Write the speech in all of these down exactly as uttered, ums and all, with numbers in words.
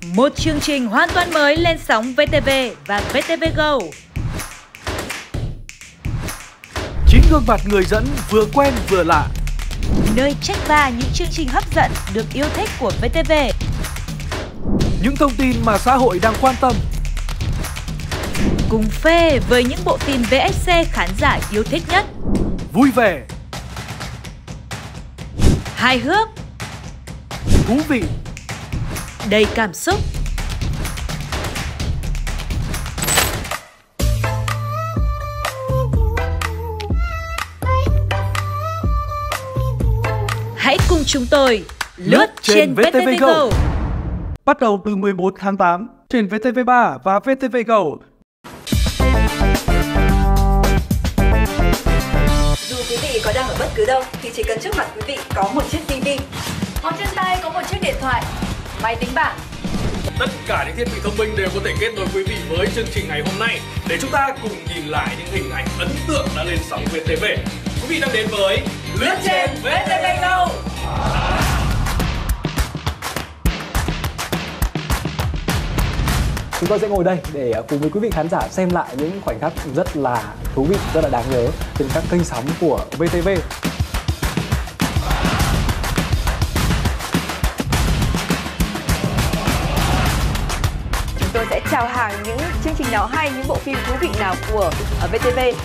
Một chương trình hoàn toàn mới lên sóng vê tê vê và vê tê vê Go. Chín gương mặt người dẫn vừa quen vừa lạ. Nơi check va những chương trình hấp dẫn được yêu thích của vê tê vê. Những thông tin mà xã hội đang quan tâm. Cùng phê với những bộ phim vê ét xê khán giả yêu thích nhất. Vui vẻ, hài hước, thú vị, đầy cảm xúc. Hãy cùng chúng tôi lướt trên vê tê vê Go. Bắt đầu từ mười bốn tháng tám trên vê tê vê ba và vê tê vê Go. Dù quý vị có đang ở bất cứ đâu thì chỉ cần trước mặt quý vị có một chiếc ti vi, hoặc trên tay có một chiếc điện thoại, máy tính bảng. Tất cả những thiết bị thông minh đều có thể kết nối quý vị với chương trình ngày hôm nay để chúng ta cùng nhìn lại những hình ảnh ấn tượng đã lên sóng vê tê vê. Quý vị đang đến với Lướt trên vê tê vê Go. Chúng tôi sẽ ngồi đây để cùng với quý vị khán giả xem lại những khoảnh khắc rất là thú vị, rất là đáng nhớ trên các kênh sóng của vê tê vê. Chúng tôi sẽ chào hàng những chương trình nào hay, những bộ phim thú vị nào của vê tê vê.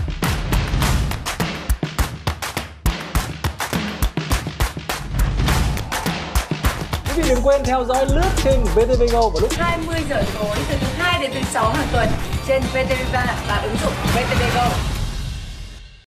Quý vị đừng quên theo dõi Lướt trên vê tê vê Go vào lúc hai mươi giờ tối từ thứ hai đến thứ sáu hàng tuần trên vê tê vê ba và ứng dụng vê tê vê Go.